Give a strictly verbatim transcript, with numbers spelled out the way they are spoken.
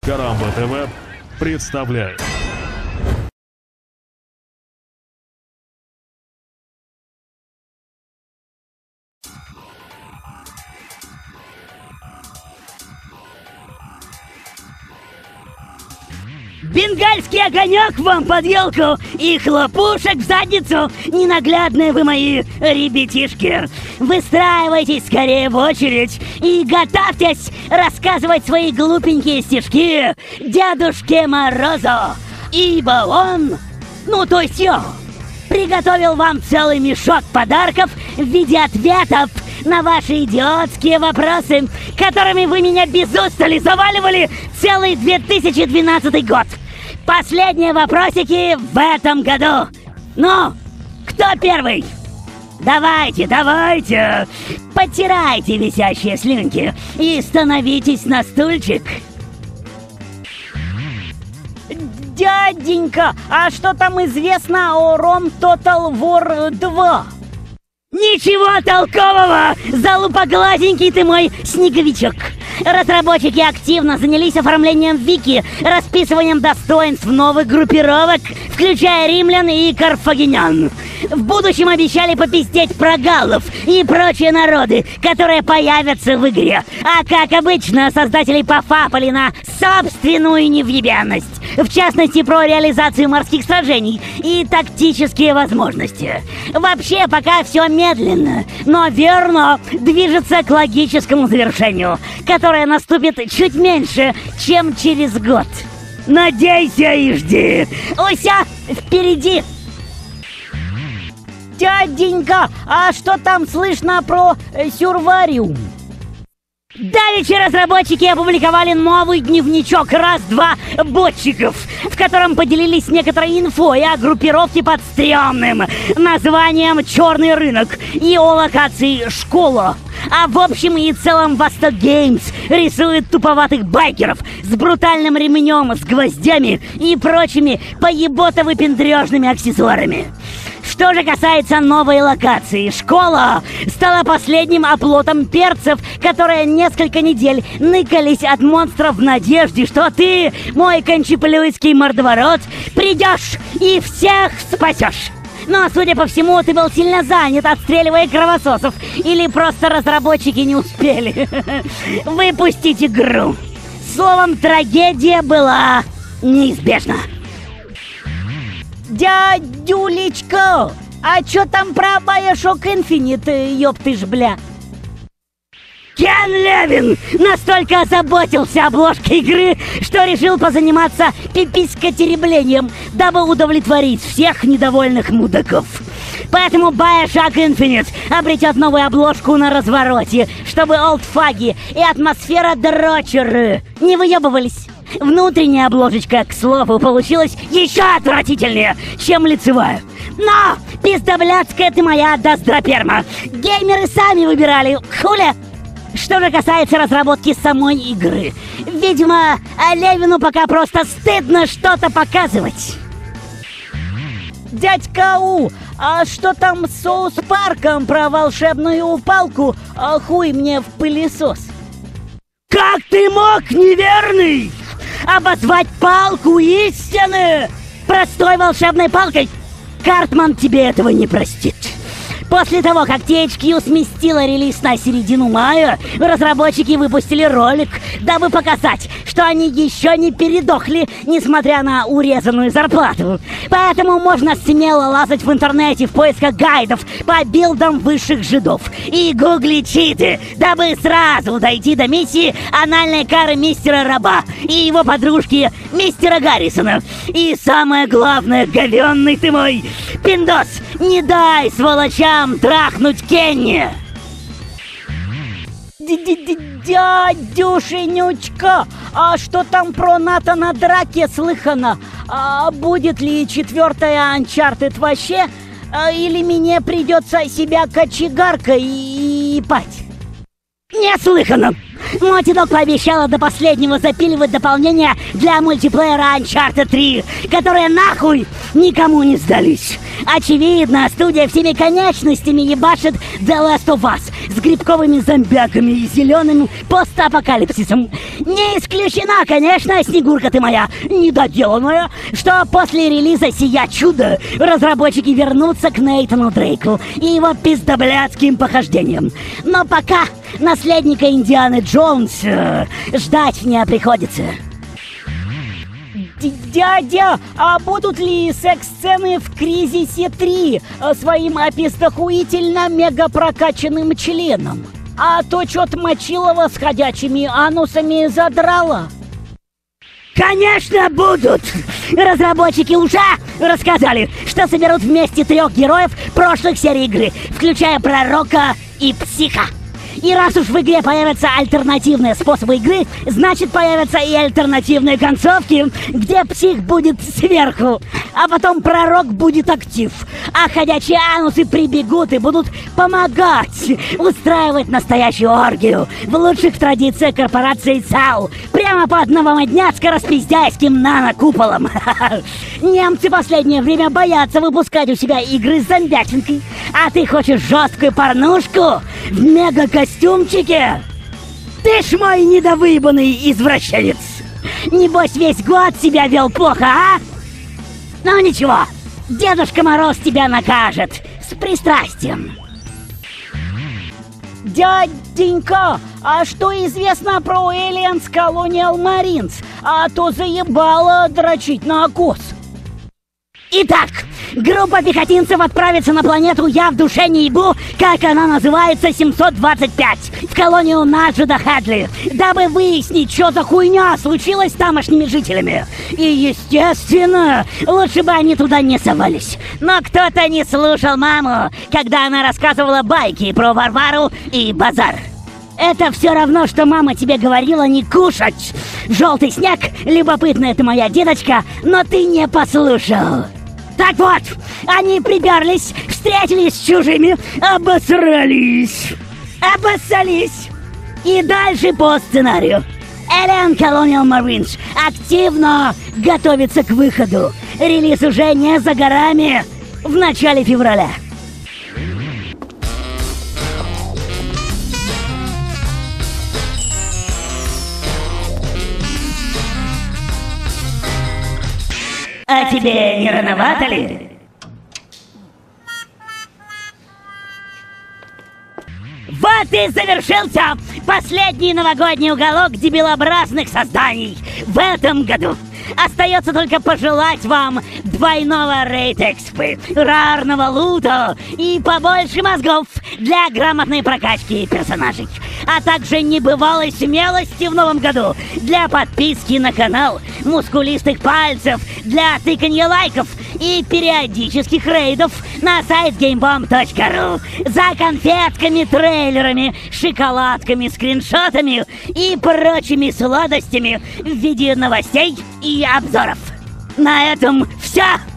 Карамба ТВ представляет. Бенгальский огонек вам под елку и хлопушек в задницу, ненаглядные вы мои ребятишки. Выстраивайтесь скорее в очередь и готовьтесь рассказывать свои глупенькие стишки Дедушке Морозу, ибо он, ну то есть я, приготовил вам целый мешок подарков в виде ответов на ваши идиотские вопросы, которыми вы меня без устали заваливали целый две тысячи двенадцатый год. Последние вопросики в этом году. Ну, кто первый? Давайте, давайте, подтирайте висящие слюнки и становитесь на стульчик. Дяденька, а что там известно о Ром Total War два? Ничего толкового! Залупоглазенький ты мой снеговичок! Разработчики активно занялись оформлением вики, расписыванием достоинств новых группировок, включая римлян и карфагенян. В будущем обещали попиздеть про галлов и прочие народы, которые появятся в игре. А как обычно, создатели пофапали на собственную невъебенность. В частности, про реализацию морских сражений и тактические возможности. Вообще, пока все медленно, но верно движется к логическому завершению, которое наступит чуть меньше, чем через год. Надейся и жди. Уся, впереди! Дяденька, а что там слышно про э, Сюрвариум? Давеча разработчики опубликовали новый дневничок раз-два ботчиков, в котором поделились некоторой инфой о группировке под стрёмным названием «Черный рынок» и о локации «Школа». А в общем и целом Восток Геймс рисует туповатых байкеров с брутальным ремнем, с гвоздями и прочими поебото-выпендрёжными аксессуарами. Что же касается новой локации, «Школа» стала последним оплотом перцев, которые несколько недель ныкались от монстров в надежде, что ты, мой кончеплюйский мордоворот, придешь и всех спасешь. Но, судя по всему, ты был сильно занят, отстреливая кровососов, или просто разработчики не успели выпустить игру. Словом, трагедия была неизбежна. Дядюлечка, а чё там про Bioshock Infinite, ёпты ж бля? Кен Левин настолько озаботился обложкой игры, что решил позаниматься пиписькотереблением, дабы удовлетворить всех недовольных мудаков. Поэтому Bioshock Infinite обретет новую обложку на развороте, чтобы олдфаги и атмосфера дрочеры не выебывались. Внутренняя обложечка, к слову, получилась еще отвратительнее, чем лицевая. Но пиздоблядская ты моя доздроперма. Геймеры сами выбирали, хуля. Что же касается разработки самой игры, видимо, Левину пока просто стыдно что-то показывать. Дядька У, а что там с Соус Парком про волшебную палку, а хуй мне в пылесос? Как ты мог, неверный, обозвать палку истины простой волшебной палкой? Картман тебе этого не простит. После того, как ти эйч кью сместила релиз на середину мая, разработчики выпустили ролик, дабы показать, что они еще не передохли, несмотря на урезанную зарплату. Поэтому можно смело лазать в интернете в поисках гайдов по билдам высших жидов и гуглить читы, дабы сразу дойти до миссии анальной кары мистера Раба и его подружки мистера Гаррисона. И самое главное, говенный ты мой пиндос, не дай сволочам трахнуть Кенни! Дядюшенючка, а что там про Натана Драке слыхано? А будет ли четвертая Uncharted вообще? А, или мне придется себя кочегаркой ебать? Не слыхано! Naughty Dog пообещала до последнего запиливать дополнения для мультиплеера Uncharted три, которые нахуй никому не сдались. Очевидно, студия всеми конечностями ебашит The Last of Us, с грибковыми зомбяками и зеленым постапокалипсисом. Не исключена, конечно, Снегурка ты моя недоделанная, что после релиза «Сия чудо» разработчики вернутся к Нейтану Дрейку и его пиздоблядским похождениям. Но пока наследника Индианы Джонс э, ждать не приходится. Дядя, а будут ли секс-сцены в «Кризисе три» своим опиздохуительно мега-прокачанным членом? А то чё-то Мочилова с ходячими анусами задрала. Конечно, будут! Разработчики уже рассказали, что соберут вместе трех героев прошлых серий игры, включая Пророка и Психа. И раз уж в игре появятся альтернативные способы игры, значит появятся и альтернативные концовки, где Псих будет сверху, а потом Пророк будет актив, а ходячие анусы прибегут и будут помогать устраивать настоящую оргию в лучших традициях корпорации ЦАУ, прямо под новомодняцко-распиздяйским нано-куполом. Немцы последнее время боятся выпускать у себя игры с зомбяченкой, а ты хочешь жесткую порнушку в мега-костюмчике? Ты ж мой недовыебанный извращенец! Небось весь год себя вел плохо, а? Ну ничего, Дедушка Мороз тебя накажет с пристрастием. Дяденька, а что известно про Aliens Colonial Marines? А то заебало дрочить на окос. Итак, группа пехотинцев отправится на планету «Я в душе не ебу», как она называется, семьсот двадцать пять, в колонию Наджида Хадли, дабы выяснить, что за хуйня случилась с тамошними жителями. И, естественно, лучше бы они туда не совались. Но кто-то не слушал маму, когда она рассказывала байки про Варвару и базар. Это все равно, что мама тебе говорила не кушать. Желтый снег, любопытная ты моя деточка, но ты не послушал. Так вот, они приперлись, встретились с чужими, обосрались, обоссались. И дальше по сценарию. Alien Colonial Marines активно готовится к выходу. Релиз уже не за горами, в начале февраля. А тебе не рановато ли? Вот и завершился последний новогодний уголок дебилообразных созданий в этом году. Остается только пожелать вам двойного рейд-экспы, рарного лута и побольше мозгов для грамотной прокачки персонажей. А также небывалой смелости в новом году для подписки на канал, мускулистых пальцев для тыканья лайков и периодических рейдов на сайт геймбомб точка ру за конфетками, трейлерами, шоколадками, скриншотами и прочими сладостями в виде новостей и обзоров. На этом все.